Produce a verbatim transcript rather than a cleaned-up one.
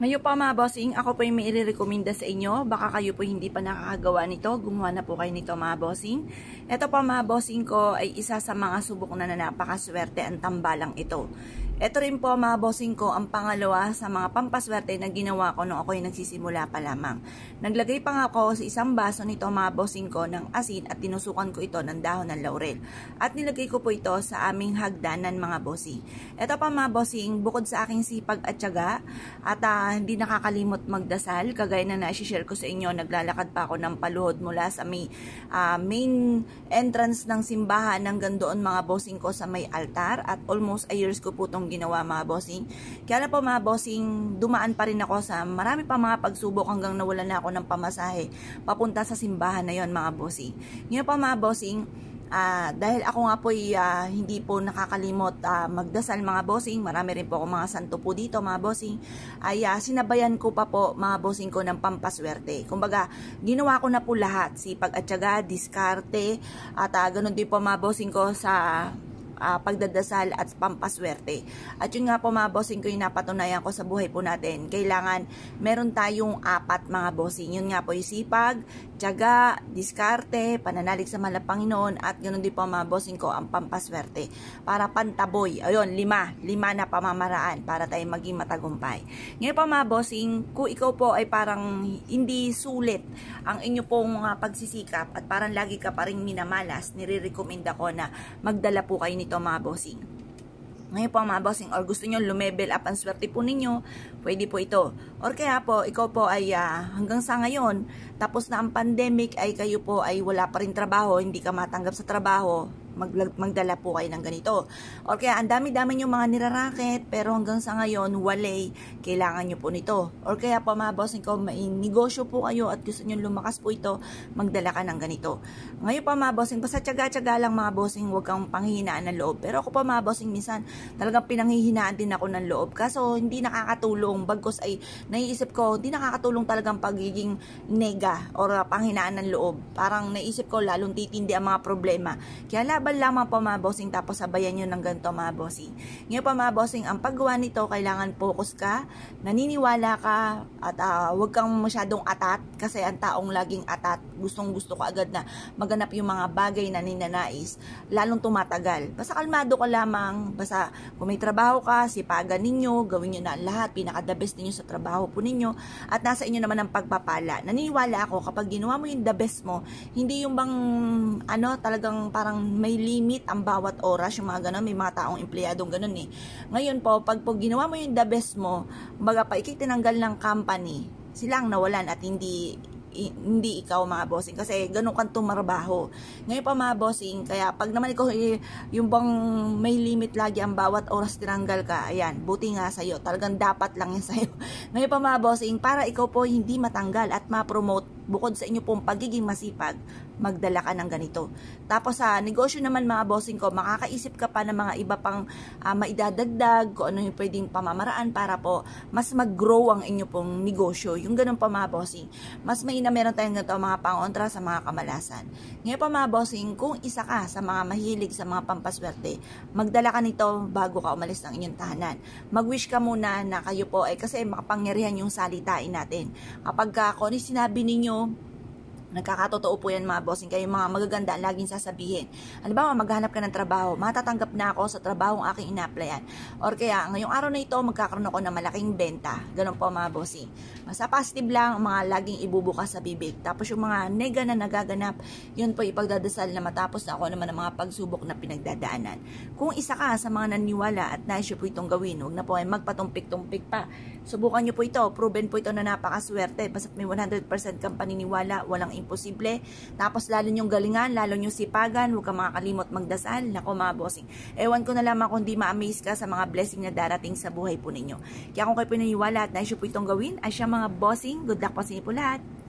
Ngayon pa mga bossing, ako po yung may i-recommenda sa inyo. Baka kayo po hindi pa nakakagawa nito. Gumawa na po kayo nito mga bossing. Ito pa mga bossing ko ay isa sa mga subok na na napakaswerte ang tambalang ito. Ito rin po mga bossing ko ang pangalawa sa mga pampaswerte na ginawa ko nung ako yung nagsisimula pa lamang. Naglagay pa nga ako sa isang baso nito mga bossing ko ng asin at tinusukan ko ito ng dahon ng laurel. At nilagay ko po ito sa aming hagdanan mga bossing. Ito pa mga bossing, bukod sa aking sipag at tiyaga at uh, hindi nakakalimot magdasal, kagaya na na-share ko sa inyo, naglalakad pa ako ng paluhod mula sa may uh, main entrance ng simbahan hanggang doon mga bossing ko sa may altar at almost a years ko po itong ginawa mga bossing. Kaya na po mga bossing, dumaan pa rin ako sa marami pa mga pagsubok hanggang nawala na ako ng pamasahe papunta sa simbahan na yon mga bossing. Ngayon pa mga bossing, Uh, dahil ako nga po uh, hindi po nakakalimot uh, magdasal mga bossing, marami rin po ako mga santo po dito mga bossing, ay uh, sinabayan ko pa po mga bossing ko ng pampaswerte. Kumbaga, ginawa ko na po lahat, sipag at tiyaga, diskarte, at uh, ganun din po mga bossing ko sa Uh, pagdadasal at pampaswerte. At yun nga po mga bossing ko yung napatunayan ko sa buhay po natin. Kailangan meron tayong apat mga bossing. Yun nga po yung sipag, tiyaga, diskarte, pananalig sa mahal na Panginoon at ganoon din po mga bossing ko ang pampaswerte. Para pantaboy. Ayun, lima. Lima na pamamaraan para tayo maging matagumpay. Ngayon po mga bossing, kung ikaw po ay parang hindi sulit ang inyo pong uh, pagsisikap at parang lagi ka pa rin minamalas, nire-recommend ako na magdala po kayo nito mga bossing. Ngayon po mga bossing, or gusto nyo lumevel up ang swerte po ninyo, pwede po ito. Or kaya po, ikaw po ay uh, hanggang sa ngayon, tapos na ang pandemic, ay kayo po ay wala pa rin trabaho, hindi ka matanggap sa trabaho, mag magdala po kayo ng ganito. Or kaya ang dami-dami nyo mga niraraket, pero hanggang sa ngayon, walay, kailangan nyo po nito. Or kaya po mga bossing ko, may negosyo po kayo at gusto nyo lumakas po ito, magdala ka ng ganito. Ngayon pa mga bossing, basta tiyaga-tiyaga lang mga bossing, huwag kang panghihinaan ng loob. Pero ako pa mga bossing, minsan talagang pinanghihinaan din ako ng loob. Kaso hindi nakakatulong, bagkos ay naiisip ko, hindi nakakatulong talagang pagiging nega or panghinaan ng loob. Parang naisip ko, lalong titindi ang mga problema. Kaya laban lamang po mga bossing, tapos sabayan nyo ng ganito mga bossing. Ngayon pa mga bossing, ang paggawa nito, kailangan focus ka, naniniwala ka, at uh, huwag kang masyadong atat, kasi ang taong laging atat, gustong gusto ko agad na maganap yung mga bagay na ninanais, lalong tumatagal. Basta kalmado ka lamang, basta kung may trabaho ka, sipagan ninyo, gawin nyo na lahat, pinaka-the best ninyo sa trabaho po ninyo, at nasa inyo naman ang pagpapala. Naniniwala ako, kapag ginawa mo yung the best mo, hindi yung bang, ano, talagang parang may limit ang bawat oras, yung mga ganun, may mga taong empleyadong ganun eh. Ngayon po, pag po ginawa mo yung the best mo, baga pa ikitinanggal ng company, silang nawalan at hindi hindi ikaw mga bossing, kasi ganun kang tumarbaho. Ngayon pa mga bossing, kaya pag naman ikaw yung bang may limit lagi ang bawat oras tinanggal ka, ayan, buti nga sa'yo, talagang dapat lang yan sa'yo. Ngayon pa mga bossing, para ikaw po hindi matanggal at ma-promote, bukod sa inyo pong pagiging masipag, magdala ka ng ganito. Tapos sa negosyo naman mga bossing ko, makakaisip ka pa ng mga iba pang uh, maidadagdag, kung ano yung pwedeng pamamaraan para po mas mag-grow ang inyo pong negosyo. Yung ganun pa mga bossing, mas may na meron tayong ganito mga pangontra sa mga kamalasan. Ngayon pa mga bossing, kung isa ka sa mga mahilig sa mga pampaswerte, magdala ka nito bago ka umalis ng inyong tahanan. Mag-wish ka muna na kayo po ay, kasi makapangyarihan yung salitain natin. Kapag ka, kung ano sinabi ninyo, nagkakatotoo po yan mga bossing, kayo mga magaganda laging sasabihin. Ano ba, maghanap ka ng trabaho, matatanggap na ako sa trabaho ang aking ina-applyan. Or kaya, ngayong araw na ito, magkakaroon ako ng malaking benta. Ganun po mga bossing. Basta positive lang ang mga laging ibubukas sa bibig. Tapos yung mga nega na nagaganap, yun po ipagdadasal na matapos na ako naman ng mga pagsubok na pinagdadaanan. Kung isa ka sa mga naniwala at nais po itong gawin, huwag na po ay magpatumpik-tumpik pa. Subukan nyo po ito, proven po ito na napakaswerte. Basta may one hundred percent kang paniniwala, walang imposible. Tapos lalo nyong galingan, lalo nyong sipagan, huwag kang makakalimot magdasal. Nako mga bossing, ewan ko na lamang kung di ma-amaze ka sa mga blessing na darating sa buhay po ninyo. Kaya kung kayo pinaniwala at nais po itong gawin, ay siya mga bossing, good luck po sa inyo po lahat.